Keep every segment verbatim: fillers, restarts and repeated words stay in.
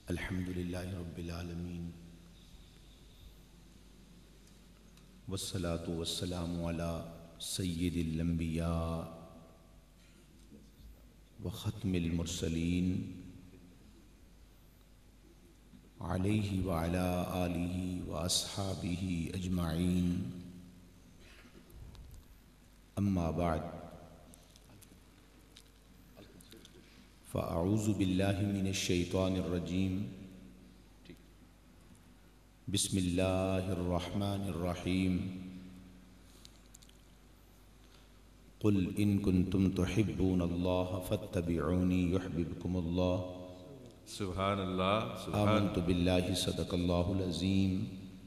الحمد للہ رب العالمین والصلاة والسلام علی سید الانبیاء وختم المرسلین علیہ وعلی آلہ واصحابہ اجمعین، اما بعد فاعوذ باللہ من الشیطان الرجیم، بسم اللہ الرحمن الرحیم، قل ان کنتم تحبون اللہ فاتبعونی یحببکم اللہ۔ سبحان اللہ سبحان آمنت باللہ صدق اللہ العظیم،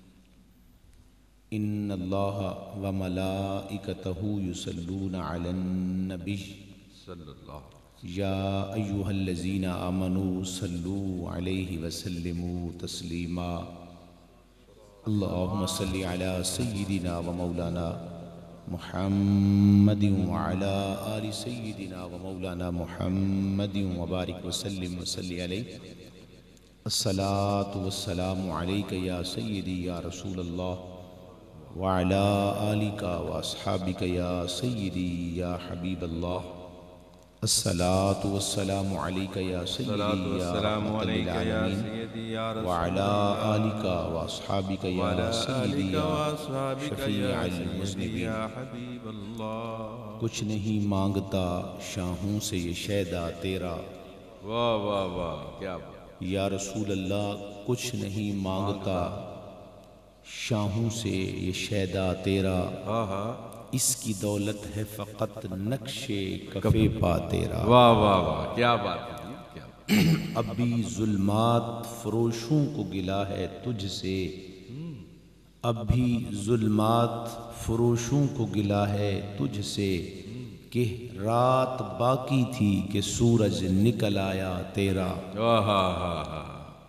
ان اللہ وملائکتہ یصلون علی النبی صلی اللہ یا ایہا الذین آمنوا صلوا علیہ وسلموا تسلیما۔ اللہم صلی علی سیدنا و مولانا محمد وعلی آل سیدنا و مولانا محمد وبارک وسلم وصلی علیہ۔ الصلاة والسلام علیک یا سیدی یا رسول اللہ وعلی آلک واصحابک یا سیدی یا حبیب اللہ۔ الصلاة والسلام علیک یا سیدی یا رحمت للعالمین وعلی آلک واصحابک یا سیدی یا شفیع المذنبین۔ کچھ نہیں مانگتا شاہوں سے یہ شیدا تیرا، واہ واہ واہ کیا بات۔ یا رسول اللہ کچھ نہیں مانگتا شاہوں سے یہ شیدا تیرا، ہاں ہاں اس کی دولت ہے فقط نقش کفے پا تیرا۔ واہ واہ واہ کیا بات ہے، کیا بات۔ اب بھی ظلمات فروشوں کو گلا ہے تجھ سے، اب بھی ظلمات فروشوں کو گلا ہے تجھ سے، کہ رات باقی تھی کہ سورج نکل آیا تیرا۔ ہاں ہاں ہاں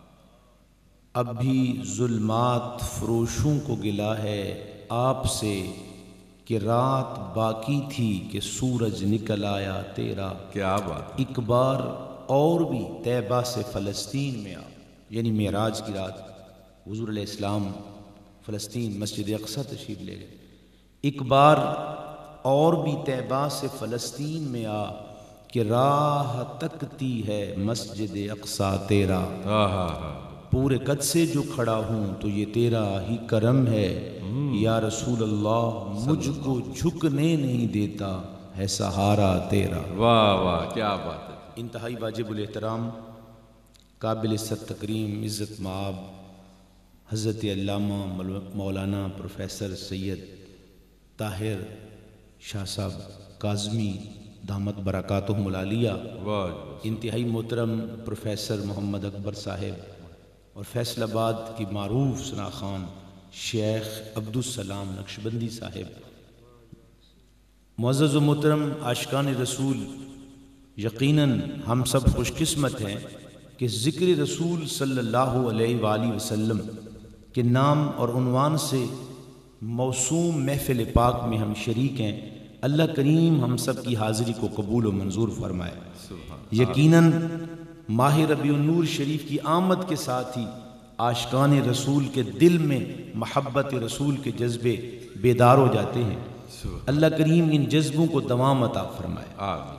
اب بھی ظلمات فروشوں کو گلا ہے آپ سے، کہ رات باقی تھی کہ سورج نکل آیا تیرا۔ کیا بات۔ ایک بار اور بھی طیبہ سے فلسطین میں آ، یعنی معراج کی رات حضور علیہ السلام فلسطین مسجد اقصی تشریف لے گئے۔ ایک بار اور بھی طیبہ سے فلسطین میں آ، کہ راہ تکتی ہے مسجد اقصی تیرا۔ ہاں ہاں ہاں پورے قد سے جو کھڑا ہوں تو یہ تیرا ہی کرم ہے، یا رسول اللہ مجھ کو جھکنے نہیں دیتا ہے سہارا تیرا۔ واہ واہ کیا بات ہے۔ انتہائی واجب الاحترام، قابل عزت تکریم، عزت مآب حضرت علامہ مولانا پروفیسر سید طاہر شاہ صاحب کاظمی دامت برکاتہم العالیہ، واہ انتہائی محترم پروفیسر محمد اکبر صاحب، اور فیصل آباد کی معروف ثنا خان شیخ عبدالسلام نقشبندی صاحب، معزز و محترم عاشقان رسول، یقیناً ہم سب خوش قسمت ہیں کہ ذکر رسول صلی اللہ علیہ وآلہ وسلم کے نام اور عنوان سے موسوم محفل پاک میں ہم شریک ہیں۔ اللہ کریم ہم سب کی حاضری کو قبول و منظور فرمائے۔ یقیناً ماہ ربیع النور شریف کی آمد کے ساتھ ہی عاشقان رسول کے دل میں محبت رسول کے جذبے بیدار ہو جاتے ہیں۔ اللہ کریم ان جذبوں کو دوام عطا فرمائے۔ آمین۔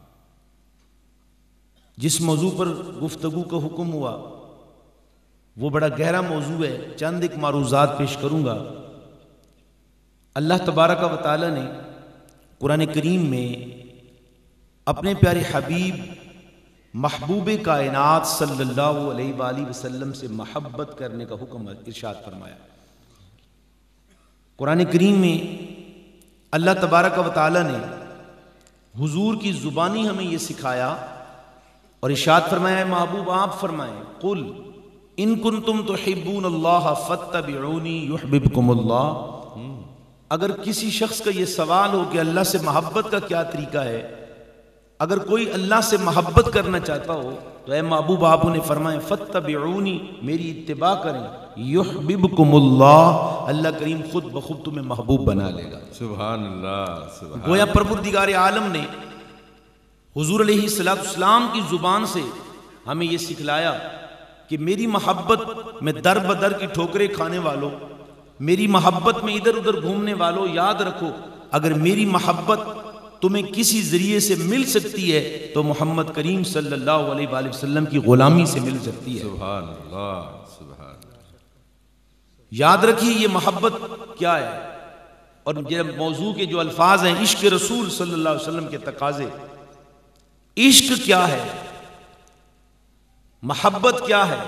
جس موضوع پر گفتگو کا حکم ہوا وہ بڑا گہرا موضوع ہے، چند ایک معروضات پیش کروں گا۔ اللہ تبارک و تعالی نے قرآن کریم میں اپنے پیارے حبیب محبوب کائنات صلی اللہ علیہ وآلہ وسلم سے محبت کرنے کا حکم ارشاد فرمایا۔ قرآن کریم میں اللہ تبارک و تعالی نے حضور کی زبانی ہمیں یہ سکھایا اور ارشاد فرمایا، ہے محبوب آپ فرمائیں، قل ان کنتم تحبون اللہ فاتبعونی یحببکم اللہ۔ اگر کسی شخص کا یہ سوال ہو کہ اللہ سے محبت کا کیا طریقہ ہے، اگر کوئی اللہ سے محبت کرنا چاہتا ہو تو اے محبوب آپ انہیں فرمائیں فاتبعونی، میری اتباع کریں، یحببکم اللہ، اللہ کریم خود بخود تمہیں محبوب بنا لے گا۔ سبحان اللہ سبحان۔ گویا پروردگار عالم نے حضور علیہ الصلوۃ والسلام کی زبان سے ہمیں یہ سکھلایا کہ میری محبت میں در بدر کی ٹھوکریں کھانے والوں، میری محبت میں ادھر ادھر گھومنے والوں، یاد رکھو اگر میری محبت تمہیں کسی ذریعے سے مل سکتی ہے تو محمد کریم صلی اللہ علیہ وآلہ وسلم کی غلامی سے مل سکتی ہے۔ سبحان اللہ، سبحان اللہ۔ یاد رکھیے یہ محبت کیا ہے، اور یہ موضوع کے جو الفاظ ہیں، عشق رسول صلی اللہ علیہ وسلم کے تقاضے، عشق کیا ہے، محبت کیا ہے۔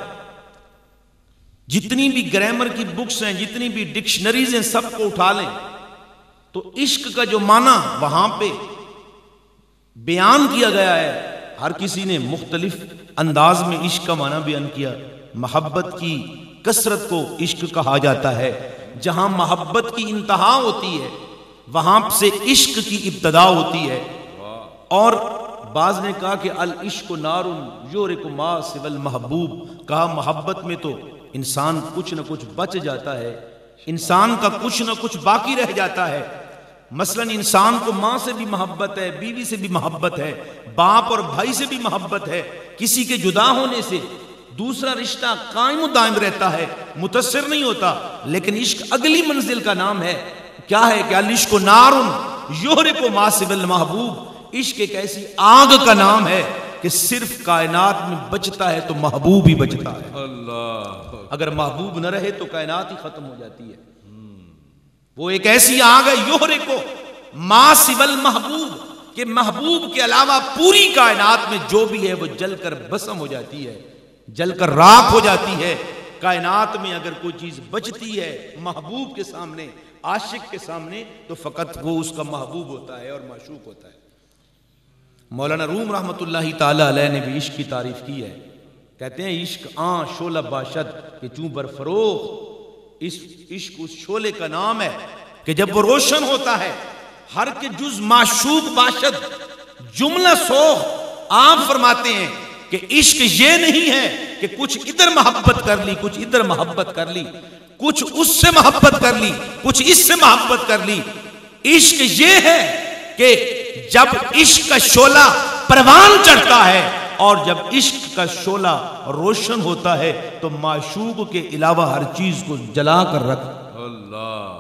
جتنی بھی گرامر کی بکس ہیں، جتنی بھی ڈکشنریز ہیں، سب کو اٹھا لیں تو عشق کا جو معنی وہاں پہ بیان کیا گیا ہے، ہر کسی نے مختلف انداز میں عشق کا معنی بیان کیا۔ محبت کی کثرت کو عشق کہا جاتا ہے، جہاں محبت کی انتہا ہوتی ہے وہاں سے عشق کی ابتدا ہوتی ہے۔ اور بعض نے کہا کہ العشق نار یورق ما سوى المحبوب، کہا محبت میں تو انسان کچھ نہ کچھ بچ جاتا ہے، انسان کا کچھ نہ کچھ باقی رہ جاتا ہے۔ مثلا انسان کو ماں سے بھی محبت ہے، بیوی سے بھی محبت ہے، باپ اور بھائی سے بھی محبت ہے، کسی کے جدا ہونے سے دوسرا رشتہ قائم و دائم رہتا ہے، متاثر نہیں ہوتا۔ لیکن عشق اگلی منزل کا نام ہے، کیا ہے کہ العشق نار یحرق ما سوى المحبوب، عشق ایک ایسی آگ کا نام ہے کہ صرف کائنات میں بچتا ہے تو محبوب ہی بچتا ہے۔ اللہ، اگر محبوب نہ رہے تو کائنات ہی ختم ہو جاتی ہے۔ وہ ایک ایسی آگ ہے یحرق ما سوى المحبوب، کہ محبوب کے علاوہ پوری کائنات میں جو بھی ہے وہ جل کر بسم ہو جاتی ہے، جل کر راکھ ہو جاتی ہے۔ کائنات میں اگر کوئی چیز بچتی ہے محبوب کے سامنے، عاشق کے سامنے، تو فقط وہ اس کا محبوب ہوتا ہے اور معشوق ہوتا ہے۔ مولانا روم رحمۃ اللہ تعالی علیہ نے بھی عشق کی تعریف کی ہے، کہتے ہیں عشق آن شعلہ باشد کہ چوں برفروخت، اس عشق اس شعلے کا نام ہے کہ جب وہ روشن ہوتا ہے ہر کے جز معشوق باشد، جملہ سوخ۔ آپ فرماتے ہیں کہ عشق یہ نہیں ہے کہ کچھ ادھر محبت کر لی، کچھ ادھر محبت کر لی، کچھ اس سے محبت کر لی، کچھ اس سے محبت کر لی۔ عشق یہ ہے کہ جب عشق کا شعلہ پروان چڑھتا ہے اور جب عشق کا شعلہ روشن ہوتا ہے تو معشوق کے علاوہ ہر چیز کو جلا کر رکھ۔ اللہ،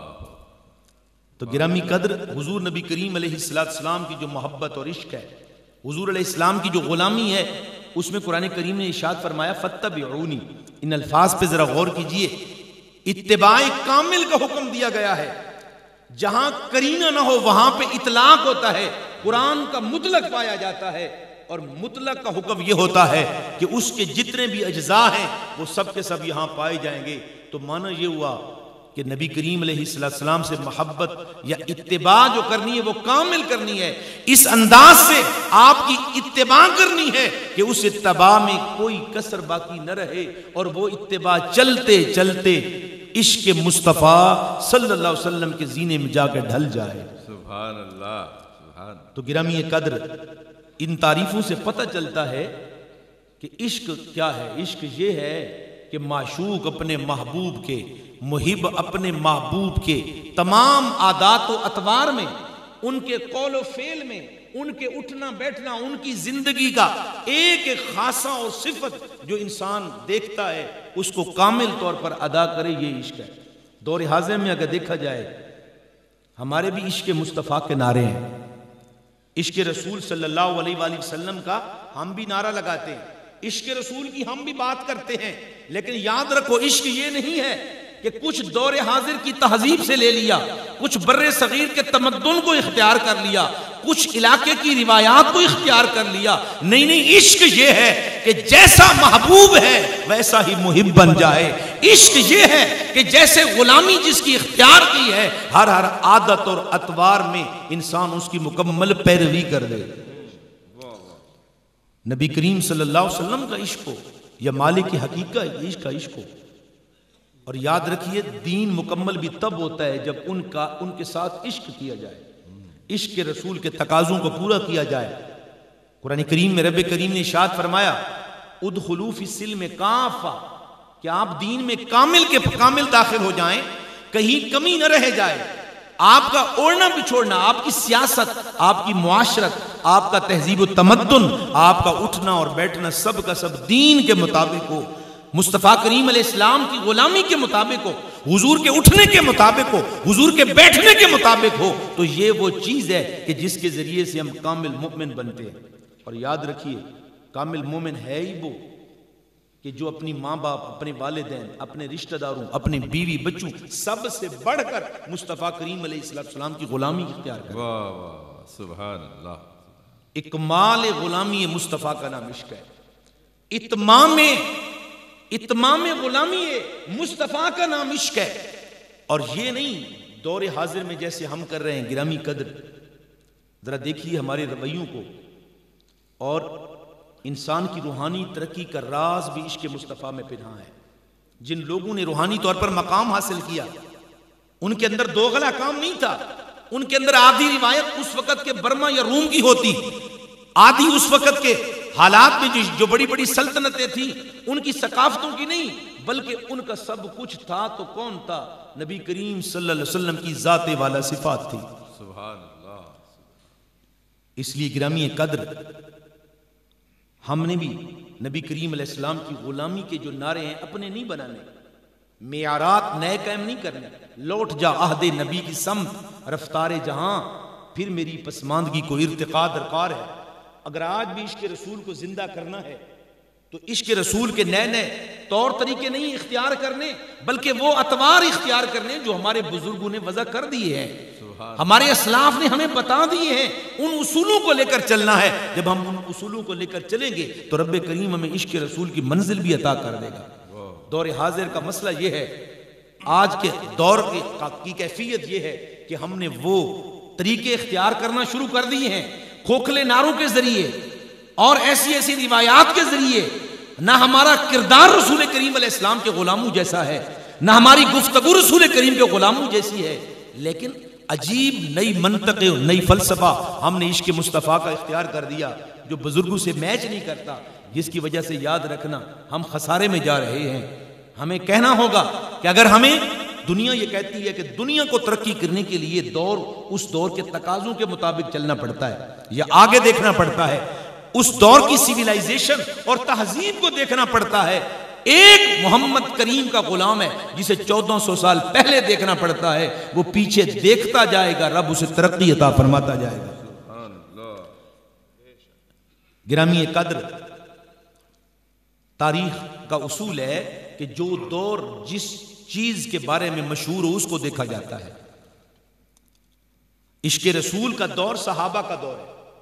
تو گرامی قدر حضور نبی کریم علیہ السلام کی جو محبت اور عشق ہے، حضور علیہ السلام کی جو غلامی ہے، اس میں قرآن کریم نے ارشاد فرمایا فاتبعونی، ان الفاظ پہ ذرا غور کیجئے۔ اتباع کامل کا حکم دیا گیا ہے، جہاں کرینہ نہ ہو وہاں پہ اطلاق ہوتا ہے، قرآن کا مطلق پایا جاتا ہے، اور مطلق کا حکم یہ ہوتا ہے کہ اس کے جتنے بھی اجزاء ہیں وہ سب کے سب یہاں پائے جائیں گے۔ تو معنی یہ ہوا کہ نبی کریم علیہ السلام سے محبت یا اتباع جو کرنی ہے وہ کامل کرنی ہے، اس انداز سے آپ کی اتباع کرنی ہے کہ اس اتباع میں کوئی کسر باقی نہ رہے، اور وہ اتباع چلتے چلتے عشق مصطفیٰ صلی اللہ علیہ وسلم کے زینے میں جا کے ڈھل جائے۔ سبحان اللہ، سبحان۔ تو گرامی قدر ان تعریفوں سے پتہ چلتا ہے کہ عشق کیا ہے۔ عشق یہ ہے کہ معشوق اپنے محبوب کے، محب اپنے محبوب کے تمام عادات و اطوار میں، ان کے قول و فعل میں، ان کے اٹھنا بیٹھنا، ان کی زندگی کا ایک ایک خاصہ اور صفت جو انسان دیکھتا ہے اس کو کامل طور پر ادا کرے، یہ عشق ہے۔ دور حاضر میں اگر دیکھا جائے ہمارے بھی عشق مصطفیٰ کے نعرے ہیں، عشق رسول صلی اللہ علیہ وآلہ وسلم کا ہم بھی نعرہ لگاتے ہیں، عشق رسول کی ہم بھی بات کرتے ہیں، لیکن یاد رکھو عشق یہ نہیں ہے کہ کچھ دور حاضر کی تہذیب سے لے لیا، کچھ بر صغیر کے تمدن کو اختیار کر لیا، کچھ علاقے کی روایات کو اختیار کر لیا۔ نہیں نہیں، عشق یہ ہے کہ جیسا محبوب ہے ویسا ہی محب بن جائے۔ عشق یہ ہے کہ جیسے غلامی جس کی اختیار کی ہے، ہر ہر عادت اور اطوار میں انسان اس کی مکمل پیروی کر دے۔ نبی کریم صلی اللہ علیہ وسلم کا عشق ہو یا مالک حقیقت عشق کا عشق ہو۔ اور یاد رکھیے دین مکمل بھی تب ہوتا ہے جب ان کا ان کے ساتھ عشق کیا جائے، عشق کے رسول کے تقاضوں کو پورا کیا جائے۔ قرآن کریم میں رب کریم نے ارشاد فرمایا ادخلوا فی السلم کافہ، کہ آپ دین میں کامل کے کامل داخل ہو جائیں، کہیں کمی نہ رہ جائے۔ آپ کا اوڑھنا بچھوڑنا، آپ کی سیاست، آپ کی معاشرت، آپ کا تہذیب و تمدن، آپ کا اٹھنا اور بیٹھنا سب کا سب دین کے مطابق ہو۔ مصطفیٰ کریم علیہ السلام کی غلامی کے مطابق ہو، حضور کے اٹھنے کے مطابق ہو، حضور کے بیٹھنے کے مطابق ہو، تو یہ وہ چیز ہے کہ جس کے ذریعے سے ہم کامل مومن بنتے ہیں۔ اور یاد رکھیے کامل مومن ہے ہی وہ کہ جو اپنی ماں باپ، اپنے والدین، اپنے رشتہ داروں، اپنے بیوی بچوں سب سے بڑھ کر مصطفیٰ کریم علیہ السلام کی غلامی اختیار کرے۔ واہ واہ سبحان اللہ۔ اکمال غلامی مصطفیٰ کا نام عشق ہے، اتمام اتمام غلامی مصطفیٰ کا نام عشق ہے۔ اور یہ نہیں دور حاضر میں جیسے ہم کر رہے ہیں گرامی قدر، ذرا دیکھیے ہمارے رویوں کو، اور انسان کی روحانی ترقی کا راز بھی عشق مصطفیٰ میں پنہاں ہے۔ جن لوگوں نے روحانی طور پر مقام حاصل کیا ان کے اندر دوغلا کام نہیں تھا، ان کے اندر آدھی روایت اس وقت کے برما یا روم کی ہوتی، آدھی اس وقت کے حالات میں جو بڑی بڑی سلطنتیں تھیں ان کی ثقافتوں کی نہیں، بلکہ ان کا سب کچھ تھا تو کون تھا؟ نبی کریم صلی اللہ علیہ وسلم کی ذات والا صفات تھی۔ سبحان اللہ۔ اس لیے گرامی قدر ہم نے بھی نبی کریم علیہ السلام کی غلامی کے جو نعرے ہیں اپنے نہیں بنانے، معیارات نئے قائم نہیں کرنے۔ لوٹ جا عہد نبی کی سمت رفتار جہاں، پھر میری پسماندگی کو ارتقا درکار ہے۔ اگر آج بھی عشق رسول کو زندہ کرنا ہے تو عشق رسول کے نئے نئے طور طریقے نہیں اختیار کرنے، بلکہ وہ اطوار اختیار کرنے جو ہمارے بزرگوں نے وضع کر دیے ہیں، ہمارے اسلاف نے ہمیں بتا دیے ہیں۔ ان اصولوں کو لے کر چلنا ہے۔ جب ہم ان اصولوں کو لے کر چلیں گے تو رب کریم ہمیں عشق رسول کی منزل بھی عطا کر دے گا۔ دور حاضر کا مسئلہ یہ ہے، آج کے دور کی کیفیت یہ ہے کہ ہم نے وہ طریقے اختیار کرنا شروع کر دیے ہیں، کھوکھلے نعروں کے ذریعے اور ایسی ایسی روایات کے ذریعے۔ نہ ہمارا کردار رسول کریم علیہ السلام کے غلاموں جیسا ہے، نہ ہماری گفتگو رسول کریم کے غلاموں جیسی ہے، لیکن عجیب نئی منطق، نئی فلسفہ ہم نے عشق مصطفیٰ کا اختیار کر دیا جو بزرگوں سے میچ نہیں کرتا، جس کی وجہ سے یاد رکھنا ہم خسارے میں جا رہے ہیں۔ ہمیں کہنا ہوگا کہ اگر ہمیں دنیا یہ کہتی ہے کہ دنیا کو ترقی کرنے کے لیے دور اس دور کے تقاضوں کے مطابق چلنا پڑتا ہے یا آگے دیکھنا پڑتا ہے، اس دور کی سیویلائزیشن اور تہذیب کو دیکھنا پڑتا ہے، ایک محمد کریم کا غلام ہے جسے چودہ سو سال پہلے دیکھنا پڑتا ہے، وہ پیچھے دیکھتا جائے گا، رب اسے ترقی عطا فرماتا جائے گا۔ گرامی قدر، تاریخ کا اصول ہے کہ جو دور جس چیز کے بارے میں مشہور ہو اس کو دیکھا جاتا ہے۔ عشق رسول کا دور صحابہ کا دور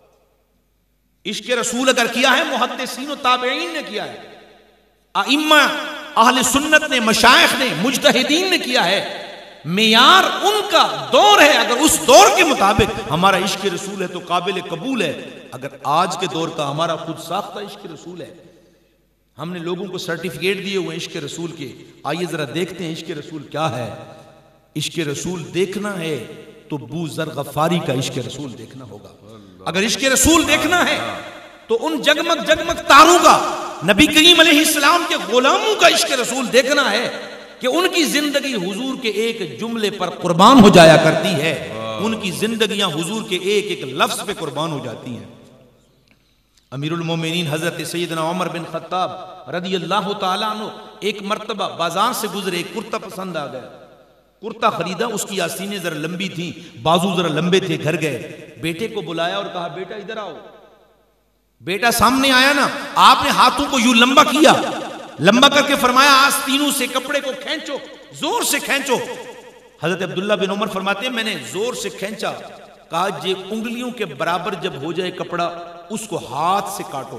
ہے۔ عشق رسول اگر کیا ہے محدثین و تابعین نے کیا ہے، ائمہ اہل سنت نے، مشائخ نے، مجتہدین نے کیا ہے، معیار ان کا دور ہے۔ اگر اس دور کے مطابق ہمارا عشق رسول ہے تو قابل قبول ہے۔ اگر آج کے دور کا ہمارا خود ساختہ عشق رسول ہے، ہم نے لوگوں کو سرٹیفکیٹ دیے ہوئے عشق رسول کے، آئیے ذرا دیکھتے ہیں عشق رسول کیا ہے۔ عشق رسول دیکھنا ہے تو بو ذر غفاری کا عشق رسول دیکھنا ہوگا۔ اگر عشق رسول دیکھنا ہے تو ان جگمگ جگمگ تاروں کا، نبی کریم علیہ السلام کے غلاموں کا عشق رسول دیکھنا ہے کہ ان کی زندگی حضور کے ایک جملے پر قربان ہو جایا کرتی ہے، ان کی زندگیاں حضور کے ایک ایک لفظ پہ قربان ہو جاتی ہیں۔ امیر المومنین حضرت سیدنا عمر بن خطاب رضی اللہ تعالیٰ عنہ ایک مرتبہ بازار سے گزرے، ایک کرتا پسند آ گیا، کرتا خریدا، اس کی آستینیں ذرا لمبی تھیں، بازو ذرا لمبے تھے، گھر گئے، بیٹے کو بلایا اور کہا بیٹا ادھر آؤ۔ بیٹا سامنے آیا نا، آپ نے ہاتھوں کو یوں لمبا کیا، لمبا کر کے فرمایا آستینوں سے کپڑے کو کھینچو، زور سے کھینچو۔ حضرت عبداللہ بن عمر فرماتے ہیں میں نے زور سے کھینچا، کہا یہ انگلیوں کے برابر جب ہو جائے کپڑا اس کو ہاتھ سے کاٹو۔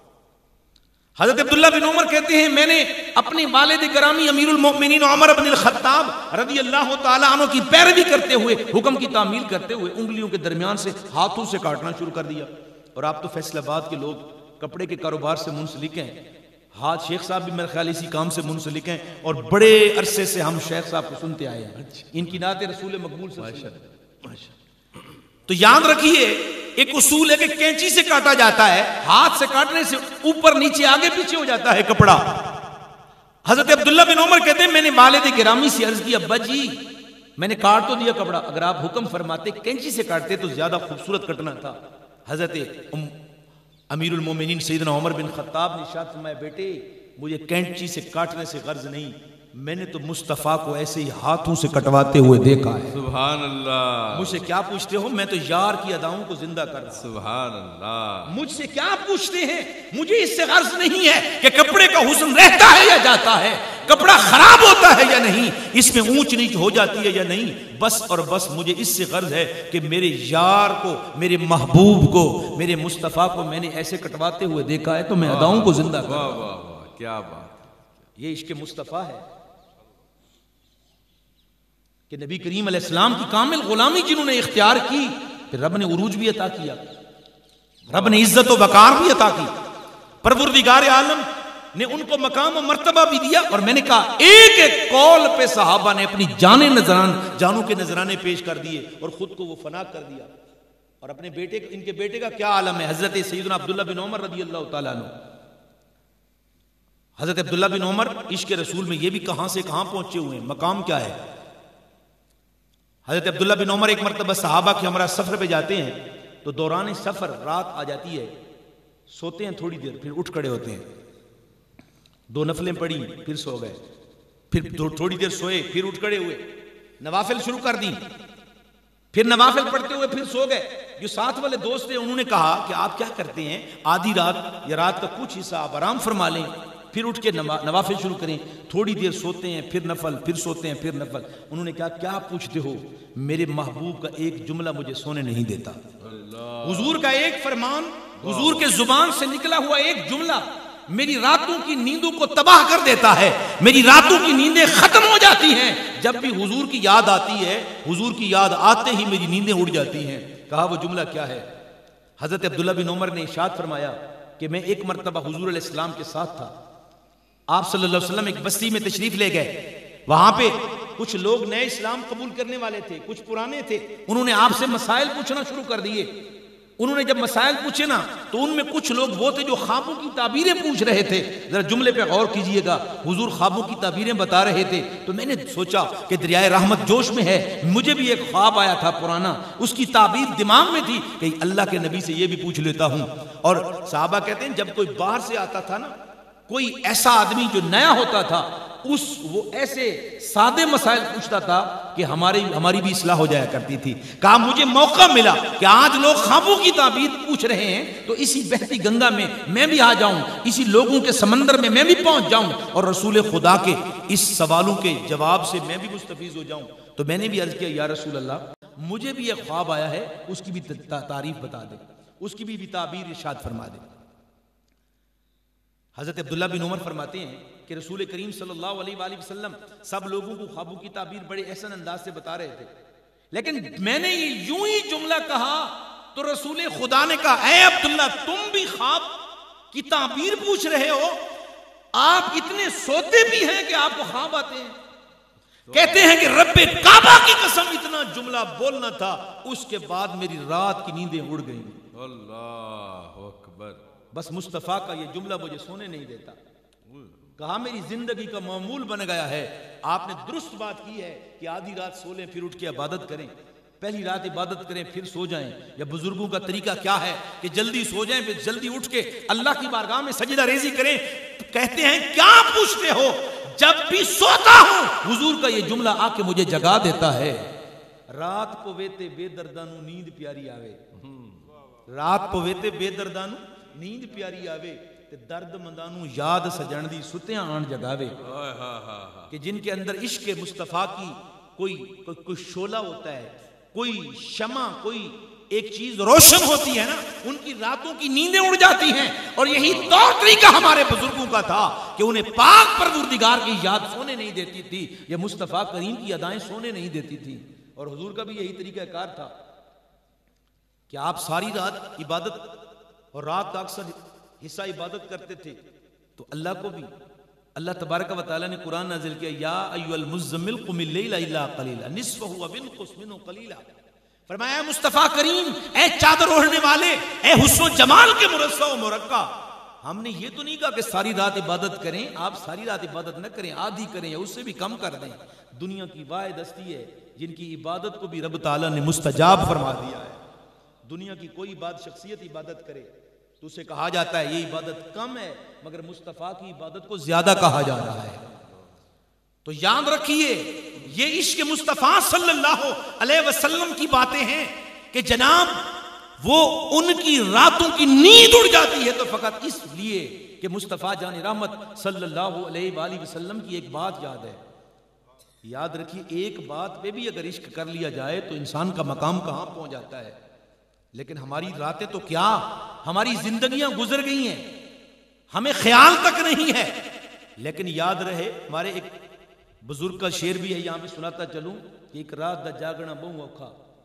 حضرت عبداللہ بن عمر کہتے ہیں میں نے اپنے والد گرامی امیر المؤمنین عمر بن الخطاب رضی اللہ تعالیٰ عنہ کی پیروی کرتے ہوئے، حکم کی تعمیل کرتے ہوئے انگلیوں کے درمیان سے ہاتھوں سے کاٹنا شروع کر دیا۔ اور آپ تو فیصل آباد کے لوگ کپڑے کے کاروبار سے منسلک ہیں، ہاتھ شیخ صاحب بھی میرے خیال اسی کام سے منسلک ہیں، اور بڑے عرصے سے ہم شیخ صاحب کو سنتے آئے ہیں، ان کی نعت رسول مقبول سے۔ تو یاد رکھیے ایک اصول ہے کہ کینچی سے کاٹا جاتا ہے، ہاتھ سے کاٹنے سے اوپر نیچے آگے پیچھے ہو جاتا ہے کپڑا۔ حضرت عبداللہ بن عمر کہتے ہیں میں نے والد گرامی سے عرض کی ابا جی میں نے کاٹ تو دیا کپڑا، اگر آپ حکم فرماتے کینچی سے کاٹتے تو زیادہ خوبصورت کٹنا تھا۔ حضرت امیر المومنین سیدنا عمر بن خطاب نے ارشاد فرمایا بیٹے مجھے کینچی سے کاٹنے سے غرض نہیں، میں نے تو مصطفیٰ کو ایسے ہی ہاتھوں سے کٹواتے ہوئے دیکھا ہے۔ سبحان اللہ۔ مجھ سے کیا پوچھتے ہو؟ میں تو یار کی اداؤں کو زندہ کر رہا ہوں۔ سبحان اللہ۔ مجھ سے کیا پوچھتے ہیں؟ مجھے اس سے غرض نہیں ہے کہ کپڑے کا حسن رہتا ہے یا جاتا ہے، کپڑا خراب ہوتا ہے یا نہیں، اس میں اونچ نیچ ہو جاتی ہے یا نہیں، بس اور بس مجھے اس سے غرض ہے کہ میرے یار کو، میرے محبوب کو، میرے مصطفیٰ کو میں نے ایسے کٹواتے ہوئے دیکھا ہے تو میں اداؤں کو زندہ کر رہا ہوں۔ واہ واہ واہ، کیا بات۔ یہ عشق مصطفیٰ ہے کہ نبی کریم علیہ السلام کی کامل غلامی جنہوں نے اختیار کی، پھر رب نے عروج بھی عطا کیا، رب نے عزت و وقار بھی عطا کی، پروردگار عالم نے ان کو مقام و مرتبہ بھی دیا۔ اور میں نے کہا ایک ایک قول پہ صحابہ نے اپنی جانیں نذران جانوں کے نذرانے پیش کر دیے اور خود کو وہ فنا کر دیا۔ اور اپنے بیٹے، ان کے بیٹے کا کیا عالم ہے؟ حضرت سیدنا عبداللہ بن عمر رضی اللہ تعالیٰ عنہ، حضرت عبداللہ بن عمر عشق رسول میں یہ بھی کہاں سے کہاں پہنچے ہوئے ہیں، مقام کیا ہے؟ حضرت عبداللہ بن عمر ایک مرتبہ صحابہ کے ہمراہ سفر پہ جاتے ہیں تو دوران سفر رات آ جاتی ہے، سوتے ہیں تھوڑی دیر، پھر اٹھ کھڑے ہوتے ہیں، دو نفلیں پڑھی پھر سو گئے، پھر تھوڑی دیر سوئے پھر اٹھ کھڑے ہوئے، نوافل شروع کر دی، پھر نوافل پڑھتے ہوئے پھر سو گئے۔ جو ساتھ والے دوست تھے انہوں نے کہا کہ آپ کیا کرتے ہیں، آدھی رات یا رات کا کچھ حصہ آپ آرام فرما لیں، پھر اٹھ کے نوافل شروع کریں، تھوڑی دیر سوتے ہیں پھر نفل، پھر سوتے ہیں پھر نفل۔ انہوں نے کہا کیا پوچھتے ہو، میرے محبوب کا ایک جملہ مجھے سونے نہیں دیتا۔ حضور کا ایک فرمان، حضور کے زبان سے نکلا ہوا ایک جملہ میری راتوں کی نیندوں کو تباہ کر دیتا ہے، میری راتوں کی نیندیں ختم ہو جاتی ہیں۔ جب بھی حضور کی یاد آتی ہے، حضور کی یاد آتے ہی میری نیندیں اڑ جاتی ہیں۔ کہا وہ جملہ کیا ہے؟ حضرت عبداللہ بن عمر نے ارشاد فرمایا کہ میں ایک مرتبہ حضور علیہ السلام کے ساتھ تھا، آپ صلی اللہ علیہ وسلم ایک بستی میں تشریف لے گئے، وہاں پہ کچھ لوگ نئے اسلام قبول کرنے والے تھے، کچھ پرانے تھے، انہوں نے آپ سے مسائل پوچھنا شروع کر دیے۔ انہوں نے جب مسائل پوچھے نا تو ان میں کچھ لوگ وہ تھے جو خوابوں کی تعبیریں پوچھ رہے تھے۔ ذرا جملے پہ غور کیجئے گا، حضور خوابوں کی تعبیریں بتا رہے تھے تو میں نے سوچا کہ دریائے رحمت جوش میں ہے، مجھے بھی ایک خواب آیا تھا پرانا، اس کی تعبیر دماغ میں تھی کہ اللہ کے نبی سے یہ بھی پوچھ لیتا ہوں۔ اور صحابہ کہتے ہیں جب کوئی باہر سے آتا تھا نا، کوئی ایسا آدمی جو نیا ہوتا تھا، اس وہ ایسے سادے مسائل پوچھتا تھا کہ ہماری ہماری بھی اصلاح ہو جایا کرتی تھی۔ کہا مجھے موقع ملا کہ آج لوگ خوابوں کی تعبیر پوچھ رہے ہیں تو اسی بہتی گنگا میں میں بھی آ جاؤں، اسی لوگوں کے سمندر میں میں بھی پہنچ جاؤں اور رسول خدا کے اس سوالوں کے جواب سے میں بھی مستفیض ہو جاؤں۔ تو میں نے بھی عرض کیا یا رسول اللہ مجھے بھی ایک خواب آیا ہے، اس کی بھی تعریف بتا دے، اس کی بھی تعبیر ارشاد فرما دے۔ حضرت عبداللہ بن عمر فرماتے ہیں کہ رسول کریم صلی اللہ علیہ وآلہ وسلم سب لوگوں کو خوابوں کی تعبیر بڑے احسن انداز سے بتا رہے تھے، لیکن میں نے یہ یوں ہی جملہ کہا تو رسول خدا نے کہا اے عبداللہ تم بھی خواب کی تعبیر پوچھ رہے ہو؟ آپ اتنے سوتے بھی ہیں کہ آپ کو خواب آتے ہیں؟ کہتے ہیں کہ رب کعبہ کی قسم اتنا جملہ بولنا تھا، اس کے بعد میری رات کی نیندیں اڑ گئیں۔ اللہ اکبر۔ بس مصطفیٰ کا یہ جملہ مجھے سونے نہیں دیتا۔ کہا میری زندگی کا معمول بن گیا ہے۔ آپ نے درست بات کی ہے کہ آدھی رات سو لیں پھر اٹھ کے عبادت کریں، پہلی رات عبادت کریں پھر سو جائیں، یا بزرگوں کا طریقہ کیا ہے کہ جلدی سو جائیں پھر جلدی اٹھ کے اللہ کی بارگاہ میں سجدہ ریزی کریں۔ تو کہتے ہیں کیا پوچھتے ہو؟ جب بھی سوتا ہوں حضور کا یہ جملہ آ کے مجھے جگا دیتا ہے، رات پویتے بے دردانو نیند پیاری آوے، رات پویتے بے دردانو نیند پیاری آوے تے درد مندانو یاد سجن دی ستیاں آن جگاوے۔ کہ جن کے اندر عشق مصطفیٰ کی کوئی کوئی شعلہ ہوتا ہے، کوئی شمع، کوئی ایک چیز روشن ہوتی ہے نا، ان کی راتوں کی نیندیں اڑ جاتی ہیں۔ اور یہی طور طریقہ ہمارے بزرگوں کا تھا کہ انہیں پاک پروردگار کی یاد سونے نہیں دیتی تھی، یہ مصطفیٰ کریم کی ادائیں سونے نہیں دیتی تھی۔ اور حضور کا بھی یہی طریقہ کار تھا کہ آپ ساری رات عبادت اور رات کا اکثر حصہ عبادت کرتے تھے، تو اللہ کو بھی اللہ تبارک و تعالیٰ نے قرآن نازل کیا یا ایھا المزمل قم اللیل الا قلیلا نصفہ و انقص منہ قلیلا۔ فرمایا اے مصطفیٰ کریم، اے چادر اوڑھنے والے، اے حسن و جمال کے مرصع و مرقع، ہم نے یہ تو نہیں کہا کہ ساری رات عبادت کریں، آپ ساری رات عبادت نہ کریں، آدھی کریں یا اس سے بھی کم کر دیں۔ دنیا کی واحد ہستی ہے جن کی عبادت کو بھی رب تعالیٰ نے مستجاب فرما دیا ہے۔ دنیا کی کوئی بات شخصیت عبادت کرے، تو اسے کہا جاتا ہے یہ عبادت کم ہے، مگر مصطفیٰ کی عبادت کو زیادہ کہا جا رہا ہے۔ تو یاد رکھیے یہ عشق مصطفیٰ صلی اللہ علیہ وسلم کی باتیں ہیں کہ جناب وہ ان کی راتوں کی نیند اڑ جاتی ہے تو فقط اس لیے کہ مصطفیٰ جان رحمت صلی اللہ علیہ وآلہ وسلم کی ایک بات یاد ہے۔ یاد رکھیے ایک بات پہ بھی اگر عشق کر لیا جائے تو انسان کا مقام کہاں پہنچ جاتا ہے، لیکن ہماری راتیں تو کیا، ہماری زندگیاں گزر گئی ہیں، ہمیں خیال تک نہیں ہے۔ لیکن یاد رہے، ہمارے ایک بزرگ کا شعر بھی ہے، یہاں پہ سناتا چلوں کہ ایک رات دا جاگنا بہو اوکھا،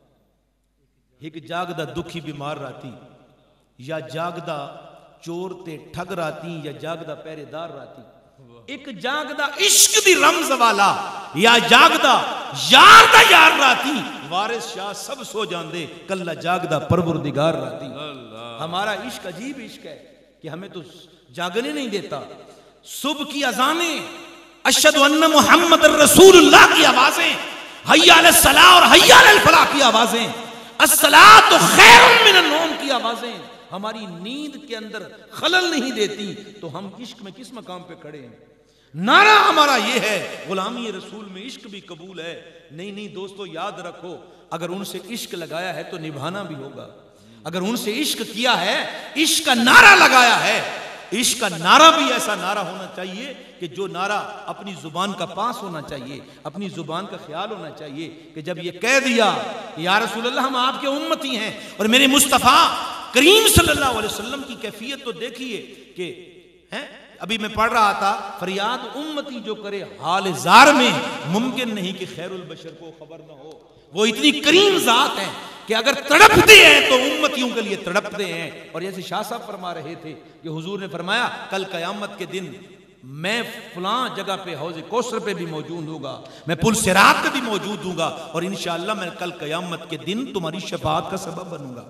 ایک جاگدا دکھی بیمار راتی، یا جاگدا چور تے ٹھگ راتی، یا جاگدا پہرے دار راتی، ایک جاگدا عشق دی رمز والا، یا جاگدا یار دا یار راتی، وارث شاہ سب سو جاندے کلا جاگدا پروردگار راتی۔ ہمارا عشق عجیب عشق ہے کہ ہمیں تو جاگنے نہیں دیتا۔ صبح کی اذانیں، اشہد ان محمد رسول اللہ کی آوازیں، حی علی الصلاۃ اور حی علی الفلاح کی آوازیں، الصلاۃ خیر من النوم کی آوازیں ہماری نیند کے اندر خلل نہیں دیتی، تو ہم عشق میں کس مقام پہ کھڑے ہیں؟ نعرہ ہمارا یہ ہے غلامی رسول میں عشق بھی قبول ہے۔ نہیں نہیں دوستو یاد رکھو، اگر ان سے عشق لگایا ہے تو نبھانا بھی ہوگا، اگر ان سے عشق کیا ہے، عشق کا نعرہ لگایا ہے، عشق کا نعرہ بھی ایسا نعرہ ہونا چاہیے کہ جو نعرہ اپنی زبان کا پاس ہونا چاہیے، اپنی زبان کا خیال ہونا چاہیے کہ جب یہ کہہ دیا یا رسول اللہ ہم آپ کے امتی ہیں اور میرے مصطفیٰ کریم صلی اللہ علیہ وسلم کی کیفیت تو دیکھیے کہ ہیں، ابھی میں پڑھ رہا تھا، فریاد امتی جو کرے حال زار میں، ممکن نہیں کہ خیر البشر کو خبر نہ ہو۔ وہ اتنی کریم ذات ہیں کہ اگر تڑپتے ہیں تو امتیوں کے لیے تڑپتے ہیں۔ اور جیسے شاہ صاحب فرما رہے تھے کہ حضور نے فرمایا کل قیامت کے دن میں فلاں جگہ پہ حوض کوثر پہ بھی موجود ہوگا، میں پل صراط پہ بھی موجود ہوں گا، اور انشاءاللہ میں کل قیامت کے دن تمہاری شفاعت کا سبب بنوں گا۔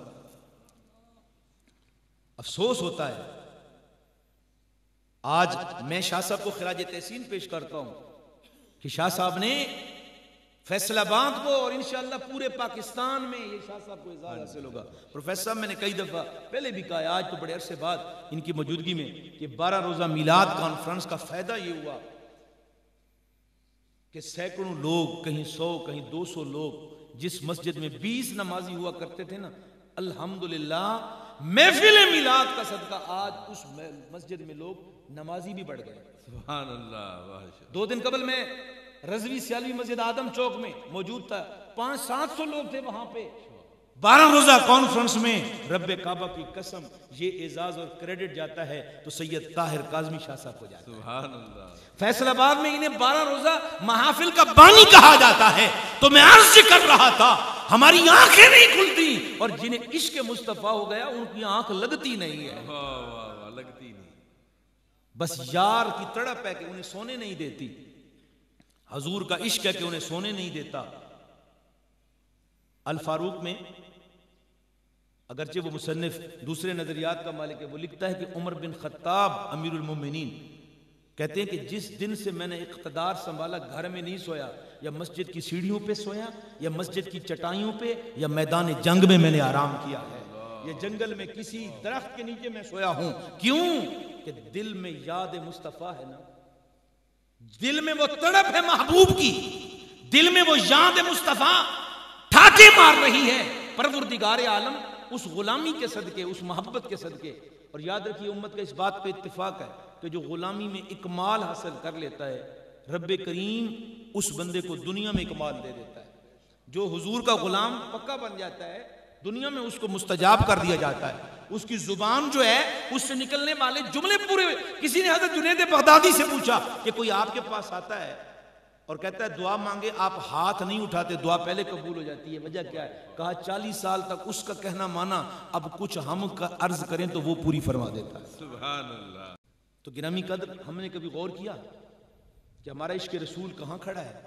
افسوس ہوتا ہے آج میں شاہ صاحب کو خراج تحسین پیش کرتا ہوں کہ شاہ صاحب نے فیصل آباد کو اور انشاءاللہ پورے پاکستان میں یہ شاہ صاحب کو اعزاز حاصل ہوگا۔ پروفیسر صاحب میں نے کئی دفعہ پہلے بھی کہا، آج تو بڑے عرصے بعد ان کی موجودگی میں کہ بارہ روزہ میلاد کانفرنس کا فائدہ یہ ہوا کہ سینکڑوں لوگ، کہیں سو کہیں دو سو لوگ، جس مسجد میں بیس نمازی ہوا کرتے تھے نا، الحمدللہ محفل میلاد کا صدقہ آج اس مسجد میں لوگ نمازی بھی بڑھ گئے۔ سبحان اللہ۔ دو دن قبل میں رضوی سیالوی مسجد آدم چوک میں موجود تھا، پانچ سات سو لوگ تھے وہاں پہ، بارہ روزہ کانفرنس میں رب کعبہ کی قسم یہ اعزاز اور کریڈٹ جاتا ہے تو سید طاہر کاظمی شاہ صاحب کو جاتا ہے۔ سبحان اللہ۔ فیصل آباد میں انہیں بارہ روزہ محافل کا بانی کہا جاتا ہے۔ تو میں عرض کر رہا تھا ہماری آنکھیں نہیں کھلتی، اور جنہیں عشق مصطفیٰ ہو گیا ان کی آنکھ لگتی نہیں ہے، واہ واہ واہ، لگتی نہیں، بس یار کی تڑپ ہے کہ انہیں سونے نہیں دیتی، حضور کا عشق ہے کہ انہیں سونے نہیں دیتا۔ الفاروق میں اگرچہ وہ مصنف دوسرے نظریات کا مالک ہے، وہ لکھتا ہے کہ عمر بن خطاب امیر المومنین کہتے ہیں کہ جس دن سے میں نے اقتدار سنبھالا گھر میں نہیں سویا، یا مسجد کی سیڑھیوں پہ سویا، یا مسجد کی چٹائیوں پہ، یا میدان جنگ میں میں نے آرام کیا ہے، یا جنگل میں کسی درخت کے نیچے میں سویا ہوں۔ کیوں؟ کہ دل میں یاد مصطفیٰ ہے نا، دل میں وہ تڑپ ہے محبوب کی، دل میں وہ یاد مصطفیٰ ٹھاٹے مار رہی ہے پروردگار عالم اس غلامی کے صدقے، اس محبت کے صدقے۔ اور یاد رکھیے امت کا اس بات پہ اتفاق ہے کہ جو غلامی میں اکمال حاصل کر لیتا ہے، رب کریم اس بندے کو دنیا میں اکمال دے دیتا ہے۔ جو حضور کا غلام پکا بن جاتا ہے، دنیا میں اس کو مستجاب کر دیا جاتا ہے، اس کی زبان جو ہے اس سے نکلنے والے جملے پورے۔ کسی نے حضرت جنید بغدادی سے پوچھا کہ کوئی آپ کے پاس آتا ہے اور کہتا ہے دعا مانگے، آپ ہاتھ نہیں اٹھاتے، دعا پہلے قبول ہو جاتی ہے، وجہ کیا ہے؟ کہا چالیس سال تک اس کا کہنا مانا، اب کچھ ہم کا عرض کریں تو وہ پوری فرما دیتا ہے۔ سبحان اللہ۔ تو گرامی قدر، ہم نے کبھی غور کیا کہ ہمارا عشق رسول کہاں کھڑا ہے؟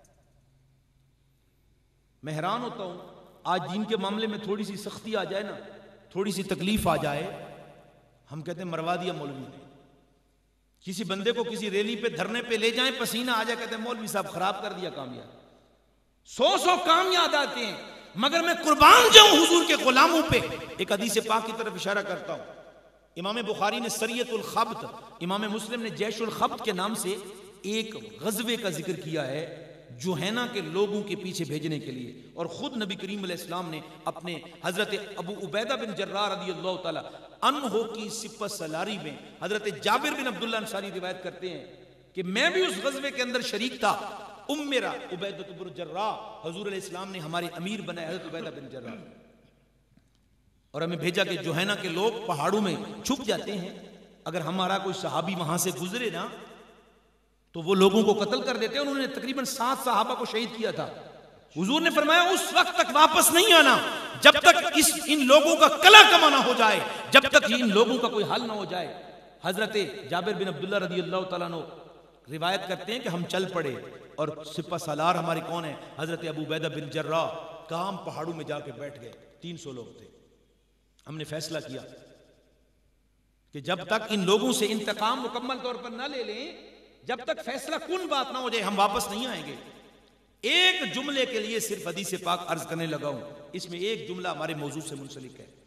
میں حیران ہوتا ہوں آج دین کے معاملے میں تھوڑی سی سختی آ جائے نا، تھوڑی سی تکلیف آ جائے، ہم کہتے ہیں مروا دیا مولوی نے۔ کسی بندے کو کسی ریلی پہ دھرنے پہ لے جائیں، پسینہ آ جائے، کہتے ہیں مولوی صاحب خراب کر دیا کام یار۔ سو سو کام یاد آتے ہیں، مگر میں قربان جاؤں حضور کے غلاموں پہ۔ ایک حدیث پاک کی طرف اشارہ کرتا ہوں، امام بخاری نے سریت الخبط، امام مسلم نے جیش الخبط کے نام سے ایک غزوے کا ذکر کیا ہے جوہینا کے لوگوں کے پیچھے بھیجنے کے لیے، اور خود نبی کریم علیہ السلام نے اپنے حضرت ابو عبیدہ بن جراح رضی اللہ تعالی عنہ کی سپہ سالاری میں حضرت جابر بن عبداللہ انصاری روایت کرتے ہیں کہ میں بھی اس غزوے کے اندر شریک تھا، ام میرا عبیدہ بن جراح، حضور علیہ السلام نے ہمارے امیر بنائے حضرت عبیدہ بن جراح، اور ہمیں بھیجا کہ جوہینا کے لوگ پہاڑوں میں چھپ جاتے ہیں، اگر ہمارا کوئی صحابی وہاں سے گزرے نا تو وہ لوگوں کو قتل کر دیتے ہیں۔ انہوں نے تقریباً سات صحابہ کو شہید کیا تھا۔ حضور نے فرمایا اس وقت تک واپس نہیں آنا جب تک اس ان لوگوں کا کلا کما نہ ہو جائے، جب تک ان لوگوں کا کوئی حل نہ ہو جائے۔ حضرت جابر بن عبداللہ رضی اللہ تعالیٰ عنہ روایت کرتے ہیں کہ ہم چل پڑے، اور سپہ سالار ہمارے کون ہیں؟ حضرت ابو عبیدہ بن جراح۔ کام پہاڑوں میں جا کے بیٹھ گئے، تین سو لوگ تھے۔ ہم نے فیصلہ کیا کہ جب تک ان لوگوں سے انتقام مکمل طور پر نہ لے لیں، جب تک فیصلہ کن بات نہ ہو جائے، ہم واپس نہیں آئیں گے۔ ایک جملے کے لیے صرف حدیث پاک عرض کرنے لگا ہوں، اس میں ایک جملہ ہمارے موضوع سے منسلک ہے۔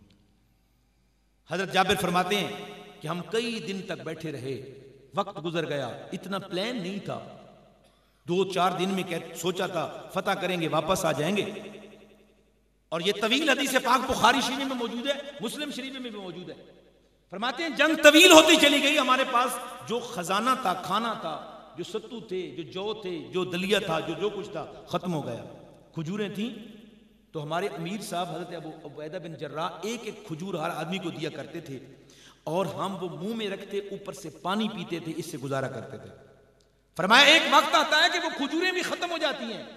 حضرت جابر فرماتے ہیں کہ ہم کئی دن تک بیٹھے رہے، وقت گزر گیا، اتنا پلان نہیں تھا، دو چار دن میں سوچا تھا فتح کریں گے، واپس آ جائیں گے، اور یہ طویل حدیث پاک بخاری شریف میں موجود ہے، مسلم شریف میں بھی موجود ہے۔ فرماتے ہیں جنگ طویل ہوتی چلی گئی، ہمارے پاس جو خزانہ تھا، کھانا تھا، جو ستو تھے، جو جو تھے، جو دلیا تھا، جو جو کچھ تھا، ختم ہو گیا۔ کھجوریں تھیں تو ہمارے امیر صاحب حضرت ابو عبیدہ بن جراح ایک ایک کھجور ہر آدمی کو دیا کرتے تھے، اور ہم وہ منہ میں رکھتے، اوپر سے پانی پیتے تھے، اس سے گزارا کرتے تھے۔ فرمایا ایک وقت آتا ہے کہ وہ کھجوریں بھی ختم ہو جاتی ہیں،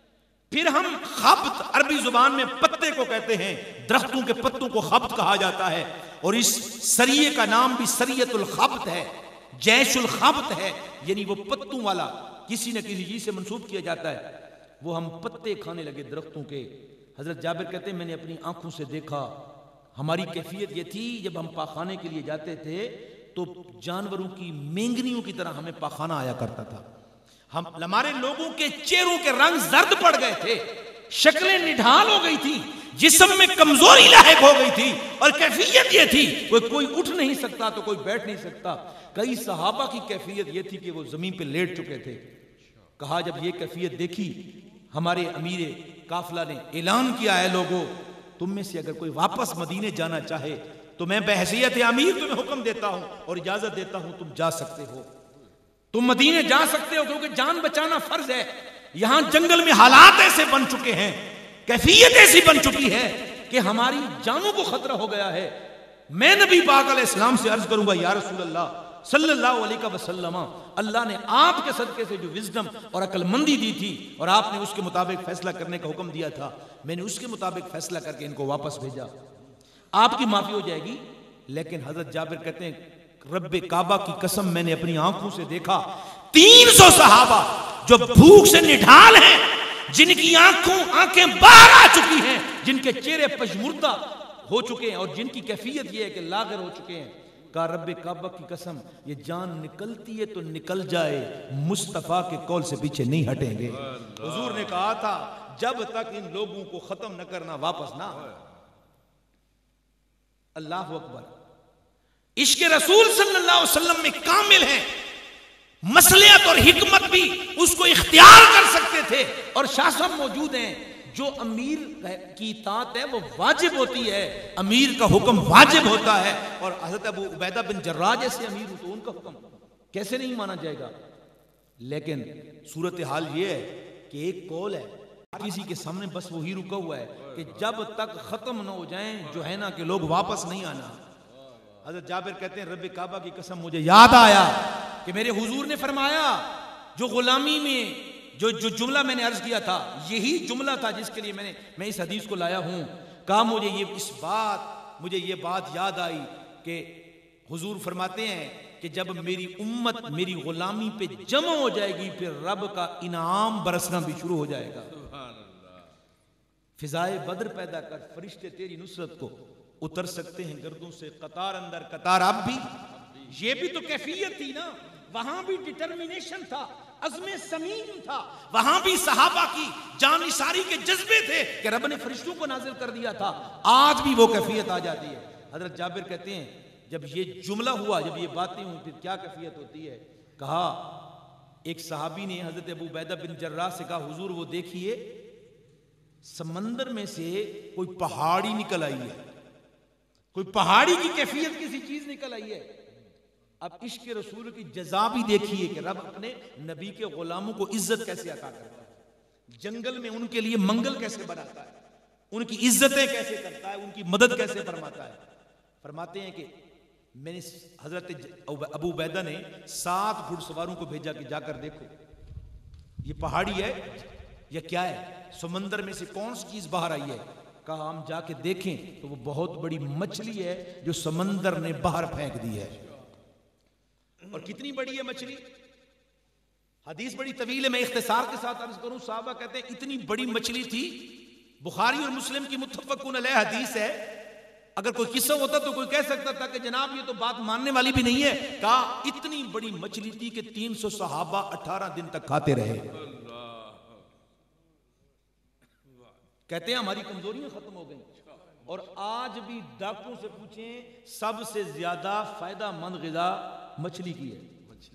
پھر ہم خبط، عربی زبان میں پتے کو کہتے ہیں، درختوں کے پتوں کو خبط کہا جاتا ہے، اور اس سریے کا نام بھی سریت الخبط ہے، جیش الخبط ہے، یعنی وہ پتوں والا، کسی نہ کسی چیز سے منسوب کیا جاتا ہے۔ وہ ہم پتے کھانے لگے درختوں کے۔ حضرت جابر کہتے ہیں میں نے اپنی آنکھوں سے دیکھا، ہماری کیفیت یہ تھی جب ہم پاخانے کے لیے جاتے تھے تو جانوروں کی مینگنیوں کی طرح ہمیں پاخانہ آیا کرتا تھا، ہم ہمارے لوگوں کے چہروں کے رنگ زرد پڑ گئے تھے، شکلیں نڈھال ہو گئی تھی، جسم میں کمزوری لاحق ہو گئی تھی، اور کیفیت یہ تھی کوئی کوئی اٹھ نہیں سکتا تو کوئی بیٹھ نہیں سکتا۔ کئی صحابہ کی کیفیت یہ تھی کہ وہ زمین پہ لیٹ چکے تھے۔ کہا جب یہ کیفیت دیکھی، ہمارے امیر قافلہ نے اعلان کیا ہے لوگوں، تم میں سے اگر کوئی واپس مدینے جانا چاہے تو میں بحیثیت امیر تمہیں حکم دیتا ہوں اور اجازت دیتا ہوں، تم جا سکتے ہو، تم مدینے جا سکتے ہو، کیونکہ جان بچانا فرض ہے۔ یہاں جنگل میں حالات ایسے بن چکے ہیں، کیفیت ایسی بن چکی ہے کہ ہماری جانوں کو خطرہ ہو گیا ہے۔ میں نبی پاک علیہ السلام سے عرض کروں گا یا رسول اللہ صلی اللہ علیہ وسلم، اللہ نے آپ کے صدقے سے جو وزڈم اور عقل مندی دی تھی اور آپ نے اس کے مطابق فیصلہ کرنے کا حکم دیا تھا، میں نے اس کے مطابق فیصلہ کر کے ان کو واپس بھیجا، آپ کی معافی ہو جائے گی۔ لیکن حضرت جابر کہتے ہیں رب کعبہ کی قسم میں نے اپنی آنکھوں سے دیکھا تین سو صحابہ جو بھوک سے نڈھال ہیں، جن کی آنکھوں آنکھیں باہر آ چکی ہیں، جن کے چہرے پشمردہ ہو چکے ہیں، اور جن کی کیفیت یہ ہے کہ لاغر ہو چکے ہیں۔ کہا رب کعبہ کی قسم یہ جان نکلتی ہے تو نکل جائے، مصطفیٰ کے قول سے پیچھے نہیں ہٹیں گے۔ حضور نے کہا تھا جب تک ان لوگوں کو ختم نہ کرنا واپس نہ۔ اللہ اکبر، عشق رسول صلی اللہ علیہ وسلم میں کامل ہے، مصلحت اور حکمت بھی اس کو اختیار کر سکتے تھے، اور شاہ صاحب موجود ہیں۔ جو امیر کی اطاعت ہے وہ واجب ہوتی ہے، امیر کا حکم واجب ہوتا ہے، اور حضرت ابو عبیدہ بن جراح جیسے امیر ہو تو ان کا حکم کیسے نہیں مانا جائے گا؟ لیکن صورتحال یہ ہے کہ ایک قول ہے کسی کے سامنے بس وہی رکا ہوا ہے کہ جب تک ختم نہ ہو جائیں جوہینا کے لوگ واپس نہیں آنا۔ حضرت جابر کہتے ہیں رب کعبہ کی قسم مجھے یاد آیا کہ میرے حضور نے فرمایا جو غلامی میں جو جو جملہ میں نے عرض کیا تھا یہی جملہ تھا جس کے لیے میں نے میں اس حدیث کو لایا ہوں۔ کہا مجھے یہ اس بات مجھے یہ بات یاد آئی کہ حضور فرماتے ہیں کہ جب میری امت میری غلامی پہ جمع ہو جائے گی پھر رب کا انعام برسنا بھی شروع ہو جائے گا۔ فضائے بدر پیدا کر فرشتے تیری نصرت کو اتر سکتے ہیں گردوں سے قطار اندر قطار اب بھی۔ یہ بھی تو کیفیت تھی نا، وہاں بھی ڈٹرمینیشن تھا، عزم سمیم تھا، وہاں بھی صحابہ کی جان نثاری کے جذبے تھے کہ رب نے فرشتوں کو نازل کر دیا تھا۔ آج بھی وہ کیفیت آ جاتی ہے۔ حضرت جابر کہتے ہیں جب یہ جملہ ہوا، جب یہ باتیں ہوئی، پھر کیا کیفیت ہوتی ہے؟ کہا ایک صحابی نے حضرت ابو عبیدہ بن جراح سے کہا حضور وہ دیکھیے سمندر میں سے کوئی پہاڑی نکل آئی ہے، کوئی پہاڑی کی کیفیت کسی چیز نکل آئی ہے۔ اب عشق رسول کی جزا بھی دیکھیے کہ رب اپنے نبی کے غلاموں کو عزت کیسے عطا کرتا ہے، جنگل میں ان کے لیے منگل کیسے بناتا ہے، ان کی عزتیں کیسے کرتا ہے، ان کی مدد کیسے فرماتا ہے۔ فرماتے ہیں کہ میں نے حضرت ابو عبیدہ نے سات گھڑ سواروں کو بھیجا کہ جا کر دیکھو یہ پہاڑی ہے یا کیا ہے، سمندر میں سے کون سی چیز باہر آئی ہے۔ کہا ہم جا کے دیکھیں تو وہ بہت بڑی مچھلی ہے جو سمندر نے باہر پھینک دی ہے۔ اور کتنی بڑی ہے مچھلی؟ حدیث بڑی طویل ہے، میں اختصار کے ساتھ عرض کروں۔ صحابہ کہتے ہیں اتنی بڑی مچھلی تھی، بخاری اور مسلم کی متفقون علیہ حدیث ہے، اگر کوئی قصہ ہوتا تو کوئی کہہ سکتا تھا کہ جناب یہ تو بات ماننے والی بھی نہیں ہے۔ کہا اتنی بڑی مچھلی تھی کہ تین سو صحابہ اٹھارہ دن تک کھاتے رہے۔ کہتے ہیں ہماری کمزوریاں ختم ہو گئیں، اور آج بھی ڈاکٹروں سے پوچھیں سب سے زیادہ فائدہ مند غذا مچھلی کی ہے۔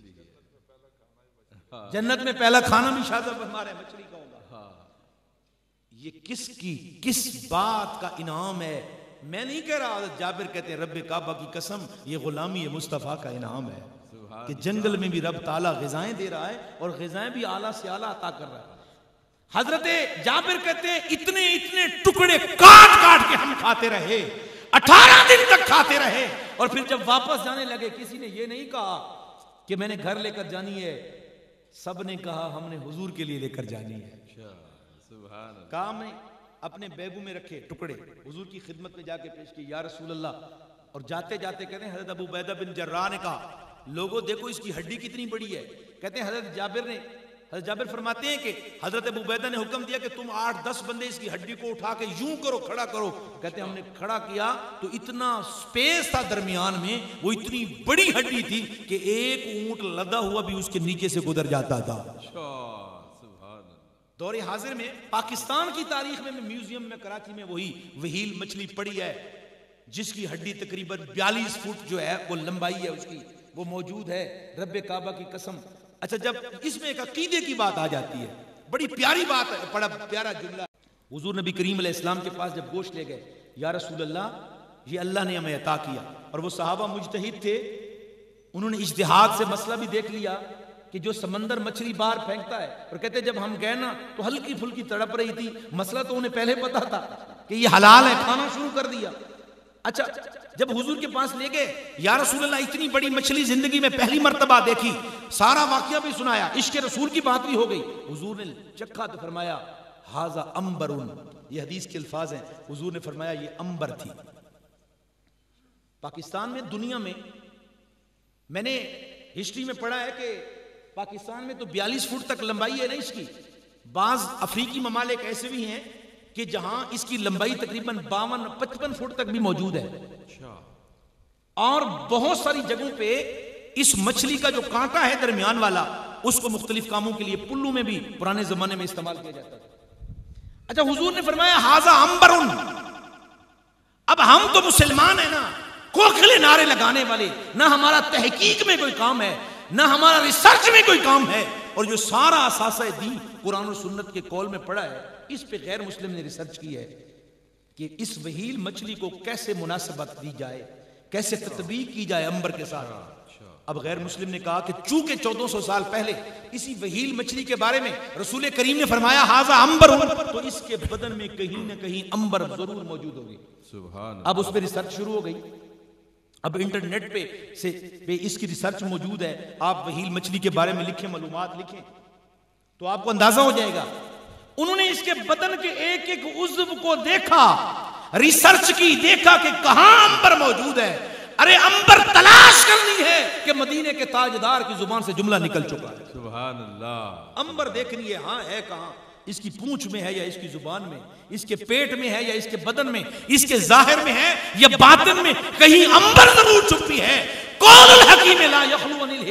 جنت میں پہلا کھانا بھی شاہ صاحب فرما رہے ہیں مچھلی کا ہوگا۔ یہ کس کی کس بات کا انعام ہے؟ میں نہیں کہہ رہا، جابر کہتے ہیں رب کعبہ کی قسم یہ غلامی مصطفیٰ کا انعام ہے کہ جنگل میں بھی رب تعالیٰ غذائیں دے رہا ہے اور غذائیں بھی اعلیٰ سے اعلیٰ عطا کر رہا ہے۔ حضرت جابر کہتے ہیں اتنے اتنے ٹکڑے کاٹ کاٹ کے ہم کھاتے رہے، اٹھارہ دن تک کھاتے رہے، اور پھر جب واپس جانے لگے کسی نے یہ نہیں کہا کہ میں نے گھر لے کر جانی ہے، سب نے کہا ہم نے حضور کے لیے لے کر جانی ہے۔ کہا ہم نے اپنے بیگوں میں رکھے ٹکڑے، حضور کی خدمت میں جا کے پیش کی، یا رسول اللہ۔ اور جاتے جاتے کہتے ہیں حضرت ابو عبیدہ بن جراح نے کہا لوگوں دیکھو اس کی ہڈی کتنی بڑی ہے۔ کہتے ہیں حضرت جابر نے حضرت جابر فرماتے ہیں کہ حضرت ابو عبیدہ نے حکم دیا کہ تم آٹھ دس بندے اس کی ہڈی کو اٹھا کے یوں کرو، کھڑا کرو۔ کہتے ہیں ہم نے کھڑا کیا تو اتنا سپیس تھا درمیان میں، وہ اتنی بڑی ہڈی تھی کہ ایک اونٹ لدا ہوا بھی اس کے نیچے سے گزر جاتا تھا۔ دور حاضر میں پاکستان کی تاریخ میں میوزیم میں کراچی میں وہی وہیل مچھلی پڑی ہے جس کی ہڈی تقریباً بیالیس فٹ جو ہے وہ لمبائی ہے اس کی، وہ موجود ہے۔ رب کعبہ کی قسم۔ اچھا جب اس میں ایک عقیدے کی بات آ جاتی ہے، بڑی پیاری بات ہے، بڑا پیارا جملہ۔ حضور نبی کریم علیہ السلام کے پاس جب گوشت لے گئے، یا رسول اللہ یہ اللہ نے ہمیں عطا کیا، اور وہ صحابہ مجتہد تھے، انہوں نے اجتہاد سے مسئلہ بھی دیکھ لیا کہ جو سمندر مچھلی باہر پھینکتا ہے، اور کہتے جب ہم گئے نا تو ہلکی پھلکی تڑپ رہی تھی، مسئلہ تو انہیں پہلے پتا تھا کہ یہ حلال ہے، کھانا شروع کر دیا۔ اچھا جب حضور کے پاس لے گئے، یا رسول اللہ اتنی بڑی مچھلی زندگی میں پہلی مرتبہ دیکھی، سارا واقعہ بھی سنایا، عشق رسول کی بات بھی ہو گئی۔ حضور نے چکھا تو فرمایا ھذا عنبر، یہ حدیث کے الفاظ ہیں، حضور نے فرمایا یہ عنبر تھی۔ پاکستان میں، دنیا میں، میں نے ہسٹری میں پڑھا ہے کہ پاکستان میں تو بیالیس فٹ تک لمبائی ہے نا اس کی، بعض افریقی ممالک ایسے بھی ہیں کہ جہاں اس کی لمبائی تقریباً باون پچپن فٹ تک بھی موجود ہے، اور بہت ساری جگہوں پہ اس مچھلی کا جو کانٹا ہے درمیان والا، اس کو مختلف کاموں کے لیے پلوں میں بھی پرانے زمانے میں استعمال کیا جاتا تھا۔ اچھا حضور نے فرمایا ھذا عنبر، اب ہم تو مسلمان ہیں نا، کھوکھلے نعرے لگانے والے، نہ ہمارا تحقیق میں کوئی کام ہے، نہ ہمارا ریسرچ میں کوئی کام ہے، اور جو سارا اثاثہ دین قرآن و سنت کے قول میں پڑھا ہے، اس پہ غیر مسلم نے ریسرچ کی ہے کہ اس وہیل مچھلی کو کیسے مناسبت دی جائے، کیسے تطبیق کی جائے عنبر کے ساتھ۔ اب غیر مسلم نے کہا کہ چونکہ چودہ سو سال پہلے اسی وہیل مچھلی کے بارے میں رسول کریم نے فرمایا ھذا عنبر، تو اس کے بدن میں کہیں نہ کہیں عنبر ضرور موجود ہوگی۔ اب اس پہ ریسرچ شروع ہو گئی، اب انٹرنیٹ پہ سے پہ اس کی ریسرچ موجود ہے، آپ وہیل مچھلی کے بارے میں لکھیں، معلومات لکھیں تو آپ کو اندازہ ہو جائے گا۔ انہوں نے اس کے بدن کے ایک ایک عضو کو دیکھا، ریسرچ کی، دیکھا کہ کہاں عنبر موجود ہے۔ ارے عنبر تلاش کرنی ہے کہ مدینے کے تاجدار کی زبان سے جملہ نکل چکا ہے، سبحان اللہ۔ عنبر دیکھنی ہے، ہاں ہے کہاں، اس کی پونچھ میں ہے یا اس کی زبان میں، اس کے پیٹ میں ہے یا اس کے بدن میں، اس کے ظاہر میں ہے یا باطن میں، کہیں عنبر ضرور چھپی ہے۔ قول الحکیم لا یخلو عن الحکمہ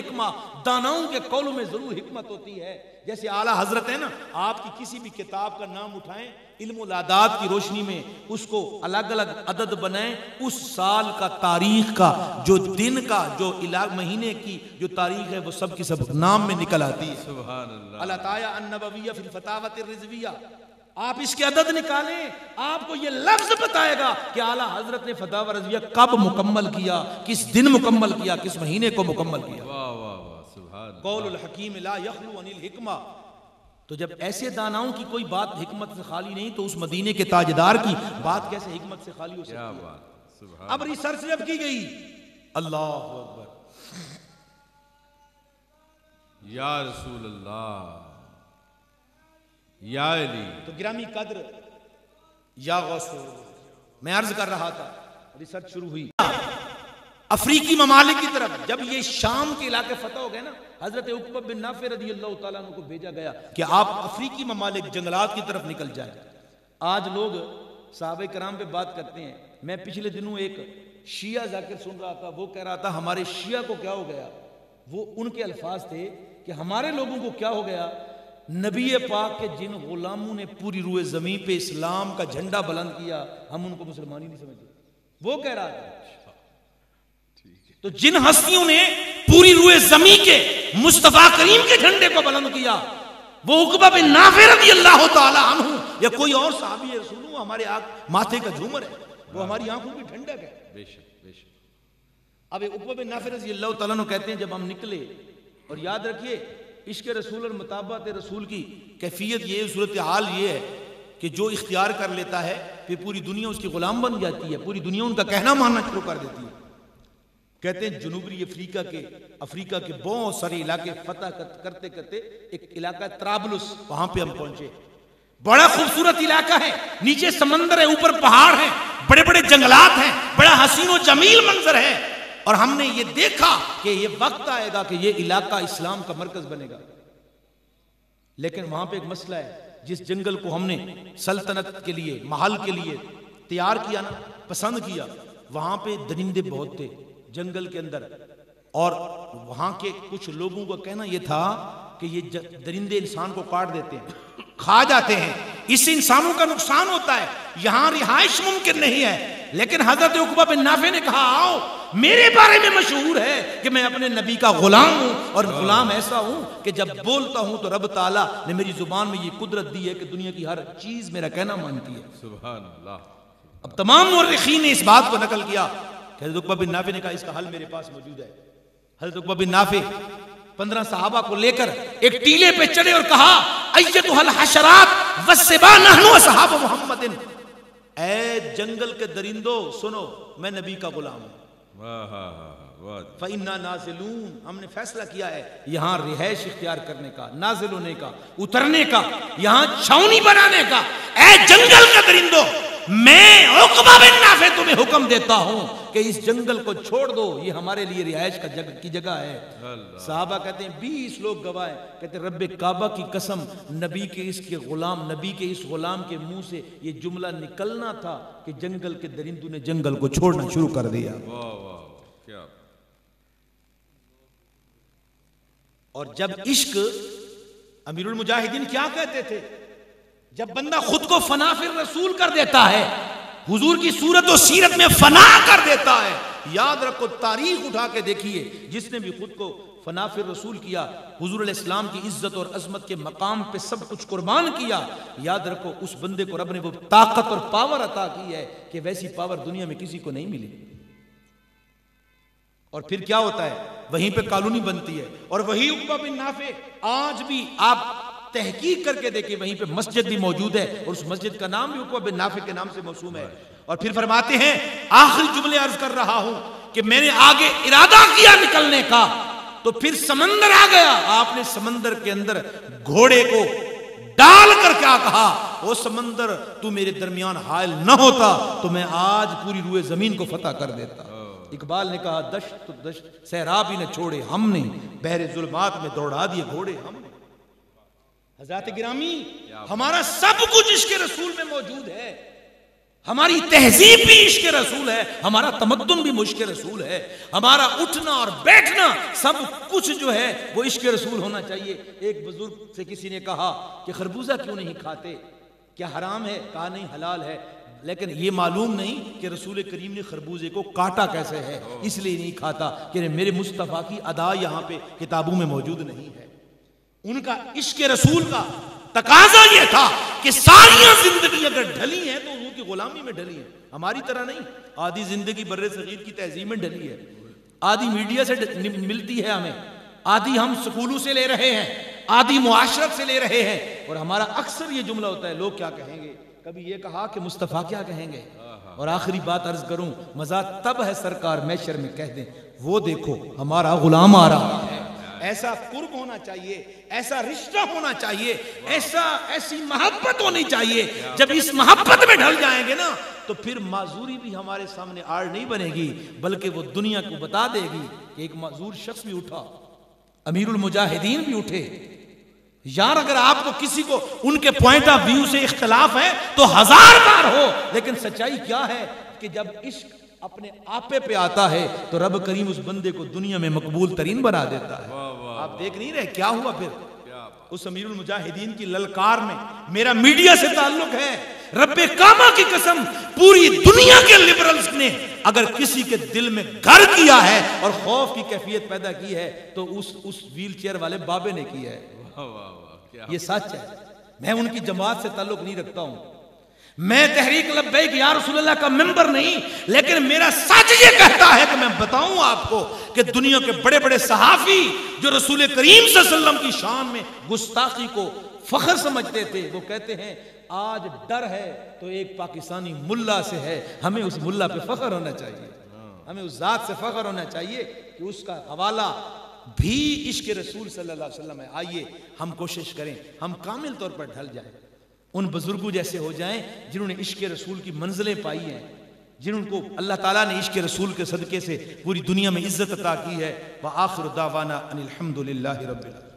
الحکمہ، داناؤں کے قولوں میں ضرور حکمت ہوتی ہے. جیسے اعلیٰ حضرت ہے نا، آپ کی کسی بھی کتاب کا نام اٹھائیں، علم العادات کی روشنی میں اس کو الگ الگ عدد بنائیں، اس سال کا تاریخ کا جو دن کا جو مہینے کی جو تاریخ ہے وہ سب کی سب نام میں نکل آتی ہے. سبحان اللہ. العطایہ النبویہ فی الفتاوی الرضویہ، آپ اس کے عدد نکالیں، آپ کو یہ لفظ بتائے گا کہ اعلیٰ حضرت نے فتاوی رضویہ کب مکمل کیا، کس دن مکمل کیا، کس مہینے کو مکمل کیا. واہ واہ واہ سبحان. قول الحکیم لا یخلو عن الحکمہ. تو جب ایسے داناؤں کی کوئی بات حکمت سے خالی نہیں تو اس مدینے کے تاجدار کی بات کیسے حکمت سے خالی ہو سکتی کیا ہے؟ بات. سبحان. اب ریسرچ جب کی گئی، اللہ اکبر، یا رسول اللہ، یا علی. تو گرامی قدر یا غوث، میں عرض کر رہا تھا ریسرچ شروع ہوئی افریقی ممالک کی طرف. جب یہ شام کے علاقے فتح ہو گئے نا، حضرت عقبہ بن نافع رضی اللہ تعالیٰ عنہ کو بھیجا گیا کہ آپ افریقی ممالک جنگلات کی طرف نکل جائیں. آج لوگ صحابہ کرام پہ بات کرتے ہیں. میں پچھلے دنوں ایک شیعہ ذاکر سن رہا تھا، وہ کہہ رہا تھا ہمارے شیعہ کو کیا ہو گیا. وہ ان کے الفاظ تھے کہ ہمارے لوگوں کو کیا ہو گیا، نبی پاک کے جن غلاموں نے پوری روئے زمین پہ اسلام کا جھنڈا بلند کیا، ہم ان کو مسلمان ہی نہیں سمجھتے. وہ کہہ رہا تھا. تو جن ہستیوں نے پوری روئے زمین کے مصطفیٰ کریم کے جھنڈے کو بلند کیا، وہ عقبہ بن نافع رضی اللہ تعالی عنہ یا کوئی اور صحابی رسول، وہ ہمارے آنکھ ماتھے کا جھومر ہے، وہ ہماری آنکھوں کی ٹھنڈک ہے. بے شک بے شک. اب عقبہ بن نافع رضی اللہ تعالیٰ عنہ کہتے ہیں جب ہم نکلے، اور یاد رکھیے عشق رسول اور مطابعت رسول کی کیفیت یہ صورتحال یہ ہے کہ جو اختیار کر لیتا ہے پھر پوری دنیا اس کی غلام بن جاتی ہے، پوری دنیا ان کا کہنا ماننا شروع کر دیتی ہے. کہتے ہیں جنوبی افریقہ کے افریقہ کے بہت سارے علاقے فتح کرتے کرتے ایک علاقہ طرابلس، وہاں پہ ہم پہنچے. بڑا خوبصورت علاقہ ہے، نیچے سمندر ہے، اوپر پہاڑ ہیں، بڑے بڑے جنگلات ہیں، بڑا حسین و جمیل منظر ہے. اور ہم نے یہ دیکھا کہ یہ وقت آئے گا کہ یہ علاقہ اسلام کا مرکز بنے گا. لیکن وہاں پہ ایک مسئلہ ہے، جس جنگل کو ہم نے سلطنت کے لیے محل کے لیے تیار کیا نا، پسند کیا، وہاں پہ درندے بہت تھے جنگل کے اندر. اور وہاں کے کچھ لوگوں کا کہنا یہ تھا کہ یہ درندے انسان کو کاٹ دیتے ہیں، کھا جاتے ہیں، اس سے انسانوں کا نقصان ہوتا ہے، یہاں رہائش ممکن نہیں ہے. لیکن حضرت عقبہ بن نافع نے کہا آؤ، میرے بارے میں مشہور ہے کہ میں اپنے نبی کا غلام ہوں، اور غلام ایسا ہوں کہ جب بولتا ہوں تو رب تعالیٰ نے میری زبان میں یہ قدرت دی ہے کہ دنیا کی ہر چیز میرا کہنا مانتی ہے. سبحان اللہ. اب تمام مورخین نے اس بات کو نقل کیا کہ حضرت عقبہ بن نافع نے کہا اس کا حل میرے پاس موجود ہے. حضرت عقبہ بن نافع پندرہ صحابہ کو لے کر ایک ٹیلے پہ چڑھے اور کہا ایتھا الحشرات والسباع نحن اصحاب محمد، اے جنگل کے درندوں سنو، میں نبی کا غلام ہوں. فَإِنَّا نَازِلُونَ، ہم نے فیصلہ کیا ہے یہاں رہائش اختیار کرنے کا، نازل ہونے کا، اترنے کا، یہاں چھاونی بنانے کا. اے جنگل کا درندوں، میں عقبہ بن نافع تمہیں حکم دیتا ہوں کہ اس جنگل کو چھوڑ دو، یہ ہمارے لیے رہائش کا جگہ کی جگہ ہے. صحابہ کہتے ہیں بیس لوگ گواہ، کہتے ہیں رب کعبہ کی قسم، نبی کے اس کے غلام نبی کے اس غلام کے منہ سے یہ جملہ نکلنا تھا کہ جنگل کے درندوں نے جنگل کو چھوڑنا شروع کر دیا. کیا. اور جب عشق، امیر المجاہدین کیا کہتے تھے، جب بندہ خود کو فنا فی الرسول کر دیتا ہے، حضور کی صورت و سیرت میں فنا کر دیتا ہے. یاد رکھو، تاریخ اٹھا کے دیکھیے، جس نے بھی خود کو فنا فی الرسول کیا، حضور علیہ السلام کی عزت اور عظمت کے مقام پہ سب کچھ قربان کیا، یاد رکھو اس بندے کو رب نے وہ طاقت اور پاور عطا کی ہے کہ ویسی پاور دنیا میں کسی کو نہیں ملی. اور پھر کیا ہوتا ہے، وہیں پہ کالونی بنتی ہے. اور وہی عقبہ بن نافع آج بھی آپ تحقیق کر کے دیکھیں، وہیں پہ مسجد بھی موجود ہے، اور اس مسجد کا نام بھی عقبہ بن نافع کے نام سے موسوم ہے. اور پھر فرماتے ہیں، آخری جملے عرض کر رہا ہوں کہ میں نے آگے ارادہ کیا نکلنے کا، تو پھر سمندر آ گیا. آپ نے سمندر کے اندر گھوڑے کو ڈال کر کیا کہا، وہ سمندر تو میرے درمیان حائل نہ ہوتا تو میں آج پوری روئے زمین کو فتح کر دیتا. اقبال نے کہا دشت تو دشت صحرا بھی نہ چھوڑے ہم نے، بحر ظلمات میں دوڑا دیے گھوڑے ہم نے. حضرات گرامی، ہمارا سب کچھ عشق رسول میں موجود ہے. ہماری تہذیب بھی عشق رسول ہے، ہمارا تمدن بھی عشق رسول ہے، ہمارا اٹھنا اور بیٹھنا سب کچھ جو ہے وہ عشق رسول ہونا چاہیے۔ ایک بزرگ سے کسی نے کہا کہ خربوزہ کیوں نہیں کھاتے، کیا حرام ہے؟ کہا نہیں حلال ہے، لیکن یہ معلوم نہیں کہ رسول کریم نے خربوزے کو کاٹا کیسے ہے، اس لیے نہیں کھاتا کہ میرے مصطفیٰ کی ادا یہاں پہ کتابوں میں موجود نہیں ہے۔ ان کا عشق رسول کا تقاضا یہ تھا کہ ساریاں زندگی اگر ڈھلی ہیں تو حضور کی غلامی میں ڈھلی ہے، ہماری طرح نہیں۔ آدھی زندگی بر صغیر کی تہذیب میں ڈھلی ہے، آدھی میڈیا سے ملتی ہے ہمیں، آدھی ہم سکولوں سے لے رہے ہیں، آدھی معاشرت سے لے رہے ہیں، اور ہمارا اکثر یہ جملہ ہوتا ہے لوگ کیا کہیں گے، کبھی یہ کہا کہ مصطفیٰ کیا کہیں گے۔ اور آخری بات عرض کروں، مزہ تب ہے سرکار محشر میں کہہ دیں وہ دیکھو ہمارا غلام آ رہا ہے۔ ایسا قرب ہونا چاہیے، ایسا رشتہ ہونا چاہیے، ایسا ایسی محبت ہونی چاہیے، جب اس محبت میں ڈھل جائیں گے نا تو پھر معذوری بھی ہمارے سامنے آڑ نہیں بنے گی، بلکہ وہ دنیا کو بتا دے گی کہ ایک معذور شخص بھی اٹھا، امیر المجاہدین بھی اٹھے۔ یار اگر آپ کو کسی کو ان کے پوائنٹ آف ویو سے اختلاف ہے تو ہزار بار ہو، لیکن سچائی کیا ہے کہ جب عشق اپنے آپے پہ آتا ہے تو رب کریم اس بندے کو دنیا میں مقبول ترین بنا دیتا ہے۔ آپ دیکھ نہیں رہے کیا ہوا پھر اس امیر المجاہدین کی للکار میں؟ میرا میڈیا سے تعلق ہے، رب کعبہ کی قسم پوری دنیا کے لبرلز نے اگر کسی کے دل میں گھر کیا ہے اور خوف کی کیفیت پیدا کی ہے تو اس اس ویل چیئر والے بابے نے کیا ہے۔ یہ سچ ہے، میں ان کی جماعت سے تعلق نہیں رکھتا ہوں، میں تحریک لبیک یا رسول اللہ کا ممبر نہیں، لیکن میرا سچ یہ کہتا ہے کہ میں بتاؤں آپ کو کہ دنیا کے بڑے بڑے صحافی جو رسول کریم صلی اللہ علیہ وسلم کی شان میں گستاخی کو فخر سمجھتے تھے، وہ کہتے ہیں آج ڈر ہے تو ایک پاکستانی ملا سے ہے، ہمیں اس ملا پہ فخر ہونا چاہیے، ہمیں اس ذات سے فخر ہونا چاہیے کہ اس کا حوالہ بھی عشق رسول صلی اللہ علیہ وسلم ہے۔ آئیے ہم کوشش کریں ہم کامل طور پر ڈھل جائیں، ان بزرگوں جیسے ہو جائیں جنہوں نے عشق رسول کی منزلیں پائی ہیں، جنہوں کو اللہ تعالیٰ نے عشق رسول کے صدقے سے پوری دنیا میں عزت عطا کی ہے۔ وآخر دعوانا ان الحمد للہ رب العالمین۔